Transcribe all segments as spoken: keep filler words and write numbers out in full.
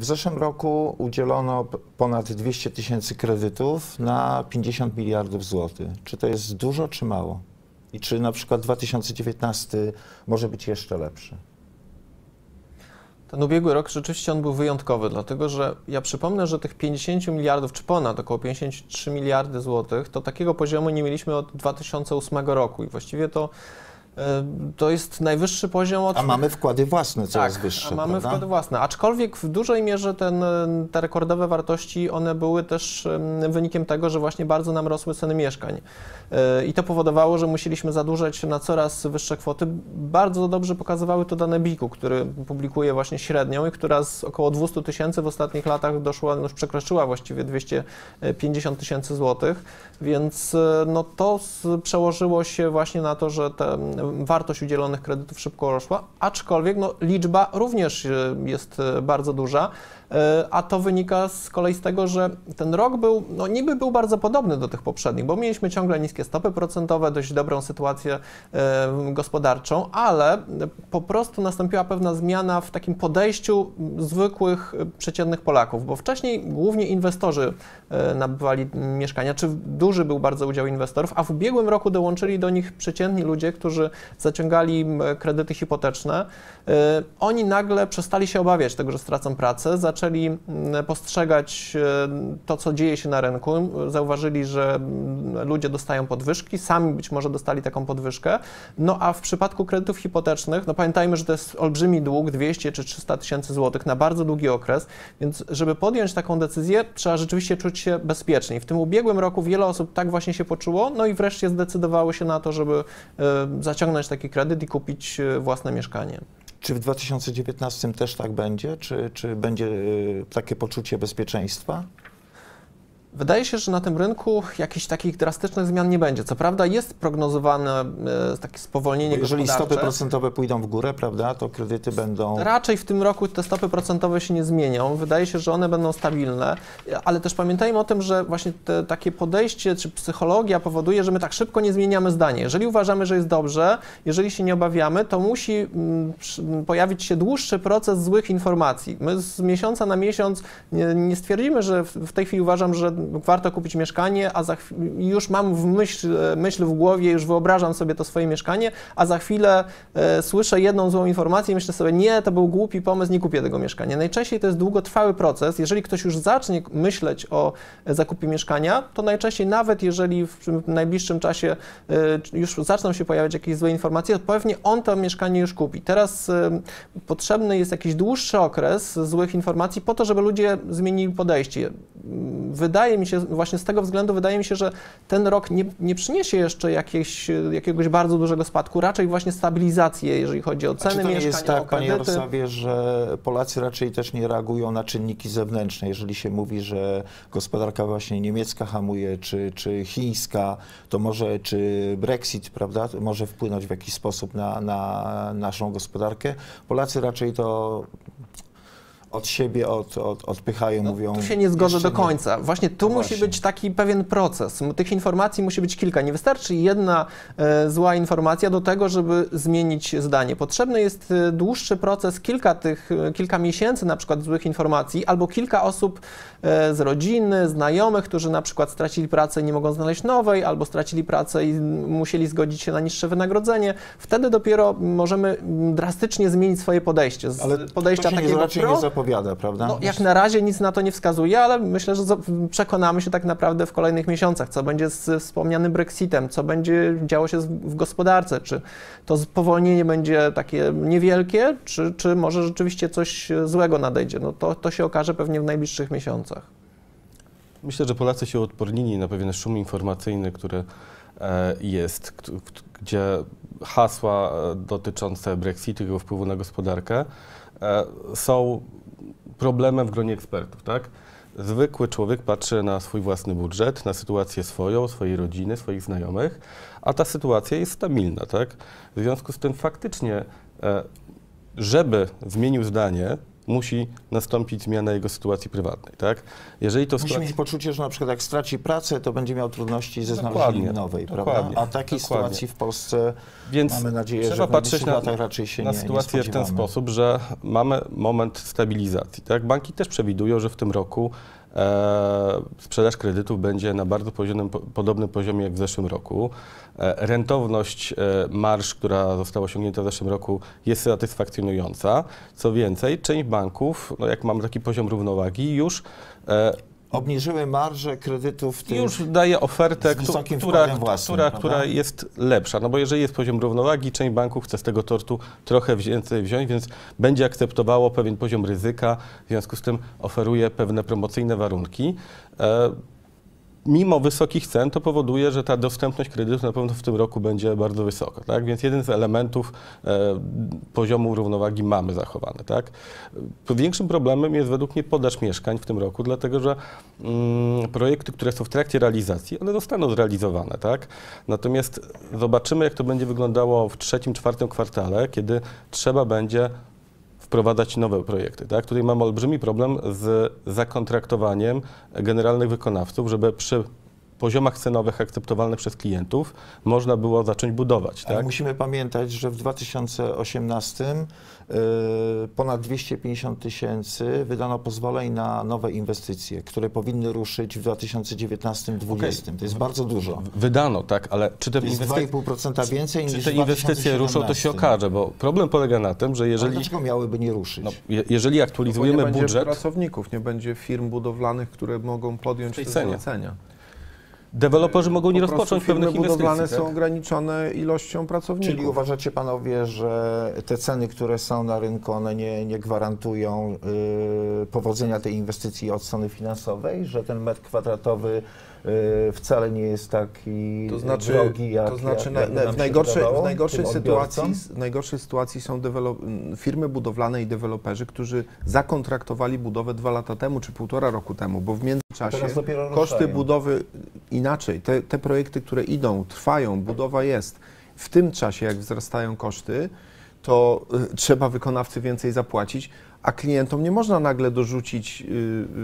W zeszłym roku udzielono ponad dwieście tysięcy kredytów na pięćdziesiąt miliardów złotych. Czy to jest dużo, czy mało? I czy na przykład dwa tysiące dziewiętnasty może być jeszcze lepszy? Ten ubiegły rok rzeczywiście on był wyjątkowy, dlatego że ja przypomnę, że tych pięćdziesiąt miliardów, czy ponad około pięćdziesiąt trzy miliardy złotych, to takiego poziomu nie mieliśmy od dwa tysiące ósmego roku i właściwie to To jest najwyższy poziom od... A mamy wkłady własne coraz tak, wyższe, a mamy prawda? wkłady własne, aczkolwiek w dużej mierze ten, te rekordowe wartości, one były też wynikiem tego, że właśnie bardzo nam rosły ceny mieszkań. I to powodowało, że musieliśmy zadłużać na coraz wyższe kwoty. Bardzo dobrze pokazywały to dane biku, który publikuje właśnie średnią i która z około dwieście tysięcy w ostatnich latach doszła, już przekroczyła właściwie dwieście pięćdziesiąt tysięcy złotych, więc no to przełożyło się właśnie na to, że te wartość udzielonych kredytów szybko rosła, aczkolwiek no, liczba również jest bardzo duża, a to wynika z kolei z tego, że ten rok był, no niby był bardzo podobny do tych poprzednich, bo mieliśmy ciągle niskie stopy procentowe, dość dobrą sytuację gospodarczą, ale po prostu nastąpiła pewna zmiana w takim podejściu zwykłych, przeciętnych Polaków, bo wcześniej głównie inwestorzy nabywali mieszkania, czy duży był bardzo udział inwestorów, a w ubiegłym roku dołączyli do nich przeciętni ludzie, którzy zaciągali kredyty hipoteczne. Oni nagle przestali się obawiać tego, że stracą pracę, zaczęli postrzegać to, co dzieje się na rynku, zauważyli, że ludzie dostają podwyżki, sami być może dostali taką podwyżkę, no a w przypadku kredytów hipotecznych, no pamiętajmy, że to jest olbrzymi dług, dwieście czy trzysta tysięcy złotych na bardzo długi okres, więc żeby podjąć taką decyzję, trzeba rzeczywiście czuć się bezpiecznie. W tym ubiegłym roku wiele osób tak właśnie się poczuło, no i wreszcie zdecydowały się na to, żeby zaciągnąć taki kredyt i kupić własne mieszkanie. Czy w dwa tysiące dziewiętnastym też tak będzie? Czy, czy będzie takie poczucie bezpieczeństwa? Wydaje się, że na tym rynku jakichś takich drastycznych zmian nie będzie. Co prawda jest prognozowane e, takie spowolnienie Jeżeli gospodarcze. stopy procentowe pójdą w górę, prawda, to kredyty będą... Raczej w tym roku te stopy procentowe się nie zmienią. Wydaje się, że one będą stabilne, ale też pamiętajmy o tym, że właśnie te, takie podejście czy psychologia powoduje, że my tak szybko nie zmieniamy zdania. Jeżeli uważamy, że jest dobrze, jeżeli się nie obawiamy, to musi mm, pojawić się dłuższy proces złych informacji. My z miesiąca na miesiąc nie, nie stwierdzimy, że w, w tej chwili uważam, że warto kupić mieszkanie, a za już mam w myśl, myśl w głowie, już wyobrażam sobie to swoje mieszkanie, a za chwilę e, słyszę jedną złą informację i myślę sobie, nie, to był głupi pomysł, nie kupię tego mieszkania. Najczęściej to jest długotrwały proces. Jeżeli ktoś już zacznie myśleć o zakupie mieszkania, to najczęściej nawet jeżeli w, w najbliższym czasie e, już zaczną się pojawiać jakieś złe informacje, to pewnie on to mieszkanie już kupi. Teraz e, potrzebny jest jakiś dłuższy okres złych informacji po to, żeby ludzie zmienili podejście. Wydaje mi się, właśnie z tego względu wydaje mi się, że ten rok nie, nie przyniesie jeszcze jakieś, jakiegoś bardzo dużego spadku, raczej właśnie stabilizację, jeżeli chodzi o ceny mieszkania, Czy to jest tak, o kredyty. panie Jarosławie, że Polacy raczej też nie reagują na czynniki zewnętrzne? Jeżeli się mówi, że gospodarka właśnie niemiecka hamuje, czy, czy chińska, to może, czy Brexit, prawda, może wpłynąć w jakiś sposób na, na naszą gospodarkę? Polacy raczej to od siebie od, od, odpychają, no, mówią... Tu się nie zgodzę do nie. końca. Właśnie tu no musi właśnie. być taki pewien proces. Tych informacji musi być kilka. Nie wystarczy jedna e, zła informacja do tego, żeby zmienić zdanie. Potrzebny jest e, dłuższy proces, kilka tych, e, kilka miesięcy na przykład złych informacji, albo kilka osób e, z rodziny, znajomych, którzy na przykład stracili pracę i nie mogą znaleźć nowej, albo stracili pracę i musieli zgodzić się na niższe wynagrodzenie. Wtedy dopiero możemy drastycznie zmienić swoje podejście. Z ale podejścia to się takiego nie, raczej pro, nie zapowiada, prawda? No, jak na razie nic na to nie wskazuje, ale myślę, że przekonamy się tak naprawdę w kolejnych miesiącach, co będzie z wspomnianym Brexitem, co będzie działo się w gospodarce, czy to spowolnienie będzie takie niewielkie, czy, czy może rzeczywiście coś złego nadejdzie. No to, to się okaże pewnie w najbliższych miesiącach. Myślę, że Polacy się odpornili na pewien szum informacyjny, który jest, gdzie hasła dotyczące Brexitu i jego wpływu na gospodarkę są problemem w gronie ekspertów, tak? Zwykły człowiek patrzy na swój własny budżet, na sytuację swoją, swojej rodziny, swoich znajomych, a ta sytuacja jest stabilna, tak? W związku z tym faktycznie, żeby zmienił zdanie, musi nastąpić zmiana jego sytuacji prywatnej, tak? Jeżeli to Musi sytuacja... mieć poczucie, że na przykład jak straci pracę, to będzie miał trudności ze Dokładnie, znalezieniem nowej, dokładnie, prawda? A takiej dokładnie. sytuacji w Polsce Więc mamy nadzieję, trzeba że w patrzeć najbliższych na, latach raczej się na nie, sytuację nie w ten spodziewamy. sposób, że mamy moment stabilizacji, tak? Banki też przewidują, że w tym roku e, sprzedaż kredytów będzie na bardzo poziomym, podobnym poziomie jak w zeszłym roku. E, rentowność e, marż, która została osiągnięta w zeszłym roku, jest satysfakcjonująca. Co więcej, część banków, no jak mamy taki poziom równowagi, już e, Obniżyły marże kredytów tych już daje ofertę, z wysokim która, wkładem własnym, która, prawda? która jest lepsza. No bo jeżeli jest poziom równowagi, część banków chce z tego tortu trochę więcej wziąć, więc będzie akceptowało pewien poziom ryzyka, w związku z tym oferuje pewne promocyjne warunki. E, Mimo wysokich cen to powoduje, że ta dostępność kredytów na pewno w tym roku będzie bardzo wysoka, tak? Więc jeden z elementów e, poziomu równowagi mamy zachowany, tak? Większym problemem jest według mnie podaż mieszkań w tym roku, dlatego że mm, projekty, które są w trakcie realizacji, one zostaną zrealizowane, tak? Natomiast zobaczymy, jak to będzie wyglądało w trzecim, czwartym kwartale, kiedy trzeba będzie wprowadzać nowe projekty. Tak? Tutaj mamy olbrzymi problem z zakontraktowaniem generalnych wykonawców, żeby przy poziomach cenowych akceptowalnych przez klientów można było zacząć budować. Ale tak? musimy pamiętać, że w dwa tysiące osiemnastym y, ponad dwieście pięćdziesiąt tysięcy wydano pozwoleń na nowe inwestycje, które powinny ruszyć w dwa tysiące dziewiętnastym dwudziestym. Okay. To jest bardzo dużo. Wydano, tak, ale czy te, to jest dwa i pół procent więcej czy niż te inwestycje ruszą, to się okaże, bo problem polega na tym, że jeżeli... Ale dlaczego miałyby nie ruszyć? No, je, jeżeli aktualizujemy no, nie budżet... będzie pracowników, nie będzie firm budowlanych, które mogą podjąć te zlecenia. Deweloperzy mogą nie po rozpocząć firmy pewnych inwestycji. budowlane tak? są ograniczone ilością pracowników. Czyli uważacie panowie, że te ceny, które są na rynku, one nie, nie gwarantują y, powodzenia tej inwestycji od strony finansowej, że ten metr kwadratowy y, wcale nie jest taki to znaczy, drogi, jak, to znaczy jak, jak na, nam w, się najgorszej, wydawało, w, najgorszej tym sytuacji, odbiorcom? w najgorszej sytuacji są dewelop- firmy budowlane i deweloperzy, którzy zakontraktowali budowę dwa lata temu czy półtora roku temu, bo w międzyczasie koszty ruszają. budowy inaczej, te, te projekty, które idą, trwają, budowa jest, w tym czasie jak wzrastają koszty, to y, trzeba wykonawcy więcej zapłacić, a klientom nie można nagle dorzucić y,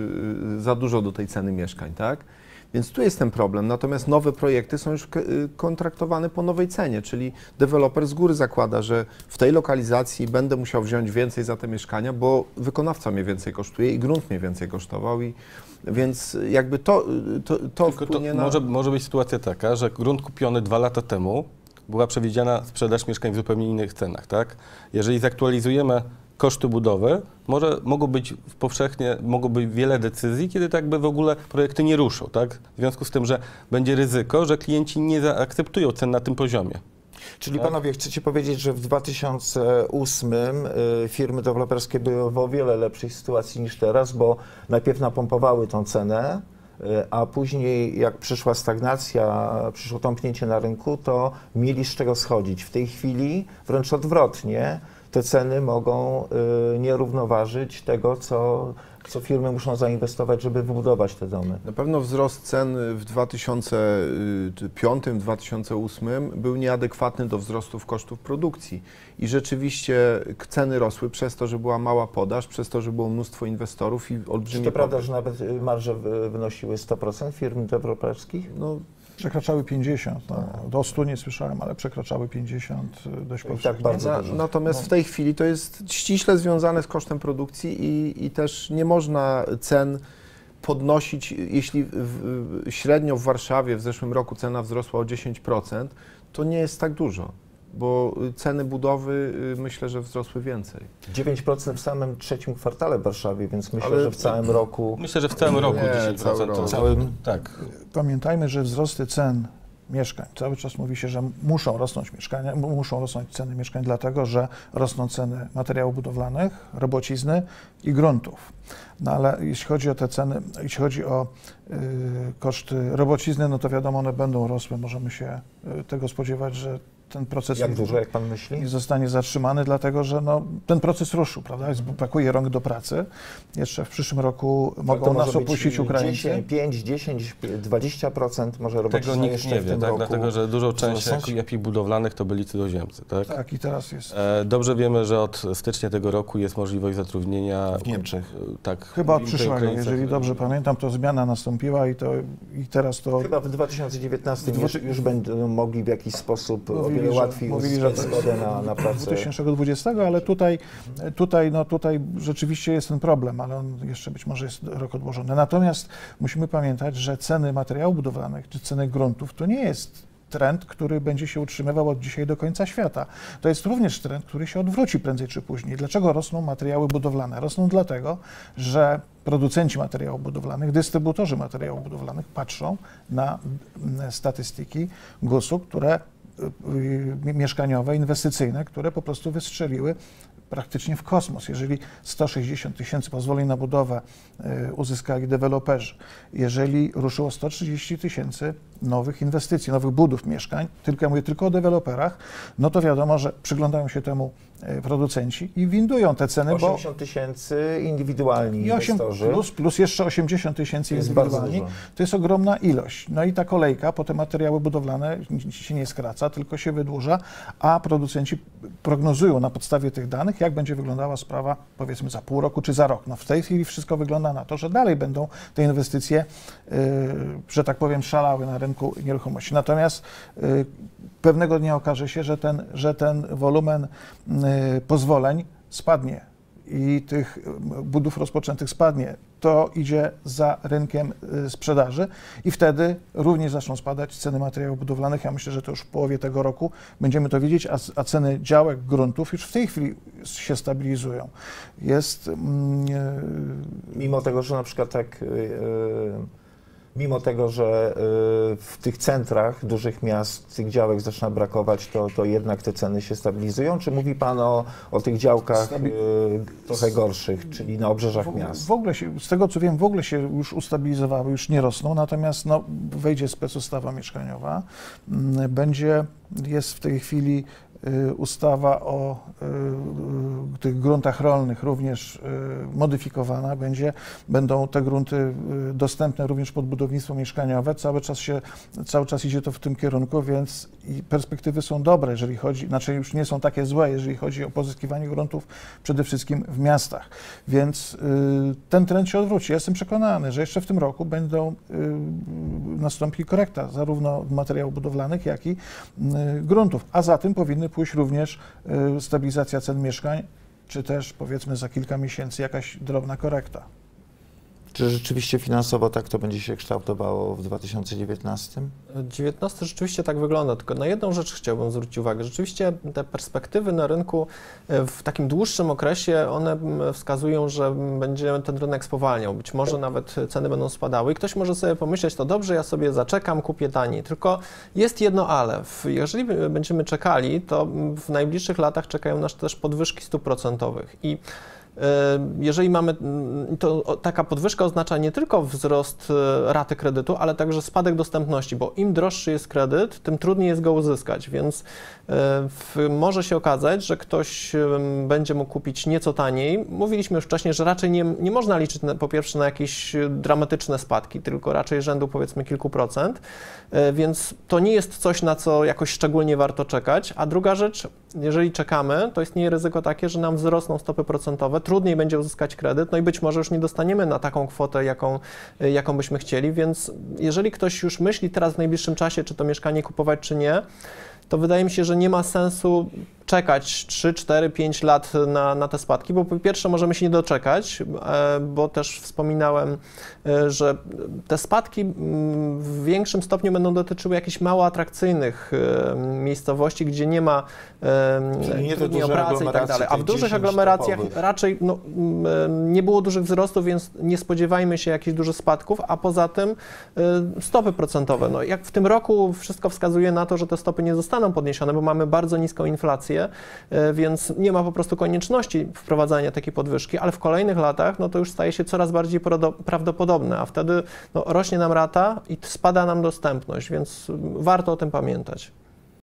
y, za dużo do tej ceny mieszkań, tak? Więc tu jest ten problem, natomiast nowe projekty są już kontraktowane po nowej cenie, czyli deweloper z góry zakłada, że w tej lokalizacji będę musiał wziąć więcej za te mieszkania, bo wykonawca mnie więcej kosztuje i grunt mnie więcej kosztował, i więc jakby to, to, to wpłynie to na... Może, może być sytuacja taka, że grunt kupiony dwa lata temu była przewidziana sprzedaż mieszkań w zupełnie innych cenach, tak? Jeżeli zaktualizujemy koszty budowy, może mogą być powszechnie, mogą być wiele decyzji, kiedy tak by w ogóle projekty nie ruszą, tak? W związku z tym, że będzie ryzyko, że klienci nie zaakceptują cen na tym poziomie. Czyli tak? panowie, chcecie powiedzieć, że w dwa tysiące ósmym y, firmy deweloperskie były w o wiele lepszej sytuacji niż teraz, bo najpierw napompowały tą cenę, y, a później jak przyszła stagnacja, przyszło tąpnięcie na rynku, to mieli z czego schodzić. W tej chwili wręcz odwrotnie, te ceny mogą y, nie równoważyć tego, co, co firmy muszą zainwestować, żeby wybudować te domy. Na pewno wzrost cen w dwa tysiące piątym, dwa tysiące ósmym był nieadekwatny do wzrostów kosztów produkcji i rzeczywiście ceny rosły przez to, że była mała podaż, przez to, że było mnóstwo inwestorów i olbrzymie... Czy to prawda, że nawet marże wynosiły sto procent firm deweloperskich? No, przekraczały pięćdziesiąt, no, do stu nie słyszałem, ale przekraczały pięćdziesiąt dość powszechnie. Tak bardzo Na, dużo. natomiast w tej chwili to jest ściśle związane z kosztem produkcji i, i też nie można cen podnosić, jeśli w, w, średnio w Warszawie w zeszłym roku cena wzrosła o dziesięć procent, to nie jest tak dużo, bo ceny budowy myślę, że wzrosły więcej. dziewięć procent w samym trzecim kwartale w Warszawie, więc myślę, Ale że w całym roku... Myślę, że w całym roku Nie, dziesięć procent. cały rok. To, Całym- tak. Pamiętajmy, że wzrosty cen mieszkań, cały czas mówi się, że muszą rosnąć mieszkania, muszą rosnąć ceny mieszkań, dlatego że rosną ceny materiałów budowlanych, robocizny i gruntów. No ale jeśli chodzi o te ceny, jeśli chodzi o y, koszty robocizny, no to wiadomo, one będą rosły, możemy się y, tego spodziewać, że ten proces Jak nie, dużo, jak pan myśli? nie zostanie zatrzymany, dlatego że no, ten proces ruszył, prawda? Jest, brakuje rąk do pracy. Jeszcze w przyszłym roku mogą to nas może opuścić być Ukraińcy. dziesięć, pięć, dziesięć, dwadzieścia procent może roboczych Tego nikt jeszcze nie w wie, tym tak? roku. Dlatego, że dużą część wzrosnąć. ekip budowlanych to byli cudzoziemcy, tak? Tak, i teraz jest. E, Dobrze wiemy, że od stycznia tego roku jest możliwość zatrudnienia W Niemczech. e, Tak. Chyba od w przyszłego, Ukraińcach. jeżeli dobrze pamiętam, to zmiana nastąpiła i, to, i teraz to... Chyba w dwa tysiące dziewiętnastym W już, dwu- już będą mogli w jakiś sposób o Mówili, wiele że- łatwiej mówili, uzyskać że to zgodę na, na dwa pracę. tysiące dwudziestego, ale tutaj, tutaj, no tutaj rzeczywiście jest ten problem, ale on jeszcze być może jest rok odłożony. Natomiast musimy pamiętać, że ceny materiałów budowlanych czy ceny gruntów to nie jest trend, który będzie się utrzymywał od dzisiaj do końca świata. To jest również trend, który się odwróci prędzej czy później. Dlaczego rosną materiały budowlane? Rosną dlatego, że producenci materiałów budowlanych, dystrybutorzy materiałów budowlanych patrzą na statystyki gusu, które y, mieszkaniowe, inwestycyjne, które po prostu wystrzeliły praktycznie w kosmos. Jeżeli sto sześćdziesiąt tysięcy pozwoleń na budowę y, uzyskali deweloperzy, jeżeli ruszyło sto trzydzieści tysięcy nowych inwestycji, nowych budów mieszkań, tylko ja mówię tylko o deweloperach, no to wiadomo, że przyglądają się temu y, producenci i windują te ceny, bo osiemdziesiąt tysięcy indywidualni i osiem inwestorzy. plus, plus jeszcze osiemdziesiąt tysięcy jest bardzo indywidualni, dużo. to jest ogromna ilość. No i ta kolejka po te materiały budowlane się nie skraca, tylko się wydłuża, a producenci prognozują na podstawie tych danych, jak będzie wyglądała sprawa, powiedzmy, za pół roku czy za rok. No w tej chwili wszystko wygląda na to, że dalej będą te inwestycje, yy, że tak powiem, szalały na rynku nieruchomości. Natomiast yy, pewnego dnia okaże się, że ten, że ten wolumen yy, pozwoleń spadnie i tych budów rozpoczętych spadnie. To idzie za rynkiem y, sprzedaży i wtedy również zaczną spadać ceny materiałów budowlanych. Ja myślę, że to już w połowie tego roku będziemy to widzieć, a, a ceny działek, gruntów już w tej chwili się stabilizują. Jest... Mm, y, Mimo tego, że na przykład tak, yy, mimo tego, że yy, w tych centrach dużych miast tych działek zaczyna brakować, to, to jednak te ceny się stabilizują? Czy mówi Pan o, o tych działkach Stabi- yy, trochę gorszych, czyli na obrzeżach w, miast? w ogóle się, z tego co wiem, w ogóle się już ustabilizowały, już nie rosną, natomiast no, wejdzie specustawa mieszkaniowa, mm, będzie, jest w tej chwili y, ustawa o y, y, tych gruntach rolnych również y, modyfikowana, będzie, będą te grunty y, dostępne również pod budownictwo mieszkaniowe, cały czas się, cały czas idzie to w tym kierunku, więc i perspektywy są dobre, jeżeli chodzi, znaczy już nie są takie złe, jeżeli chodzi o pozyskiwanie gruntów przede wszystkim w miastach, więc y, ten trend się odwróci. Ja jestem przekonany, że jeszcze w tym roku będą, y, nastąpi korekta zarówno materiałów budowlanych, jak i y, gruntów, a za tym powinny pójść również y, stabilizacja cen mieszkań, czy też powiedzmy za kilka miesięcy jakaś drobna korekta. Czy rzeczywiście finansowo tak to będzie się kształtowało w dwa tysiące dziewiętnastym? dziewiętnasty rzeczywiście tak wygląda, tylko na jedną rzecz chciałbym zwrócić uwagę. Rzeczywiście te perspektywy na rynku w takim dłuższym okresie, one wskazują, że będzie ten rynek spowalniał. Być może nawet ceny będą spadały i ktoś może sobie pomyśleć, to dobrze, ja sobie zaczekam, kupię taniej. Tylko jest jedno ale. Jeżeli będziemy czekali, to w najbliższych latach czekają nas też podwyżki stóp procentowych i jeżeli mamy, to taka podwyżka oznacza nie tylko wzrost raty kredytu, ale także spadek dostępności, bo im droższy jest kredyt, tym trudniej jest go uzyskać, więc w, może się okazać, że ktoś będzie mógł kupić nieco taniej. Mówiliśmy już wcześniej, że raczej nie, nie można liczyć na, po pierwsze na jakieś dramatyczne spadki, tylko raczej rzędu powiedzmy kilku procent, więc to nie jest coś, na co jakoś szczególnie warto czekać, a druga rzecz, jeżeli czekamy, to istnieje ryzyko takie, że nam wzrosną stopy procentowe, trudniej będzie uzyskać kredyt, no i być może już nie dostaniemy na taką kwotę, jaką, jaką byśmy chcieli, więc jeżeli ktoś już myśli teraz w najbliższym czasie, czy to mieszkanie kupować, czy nie, to wydaje mi się, że nie ma sensu czekać trzy, cztery, pięć lat na, na te spadki, bo po pierwsze możemy się nie doczekać, bo też wspominałem, że te spadki w większym stopniu będą dotyczyły jakichś mało atrakcyjnych miejscowości, gdzie nie ma trudniej o pracę i tak dalej, a w dużych aglomeracjach topowych. raczej no, nie było dużych wzrostów, więc nie spodziewajmy się jakichś dużych spadków, a poza tym stopy procentowe. No, jak w tym roku wszystko wskazuje na to, że te stopy nie zostaną podniesione, bo mamy bardzo niską inflację, więc nie ma po prostu konieczności wprowadzania takiej podwyżki, ale w kolejnych latach no to już staje się coraz bardziej prawdopodobne, a wtedy no, rośnie nam rata i spada nam dostępność, więc warto o tym pamiętać.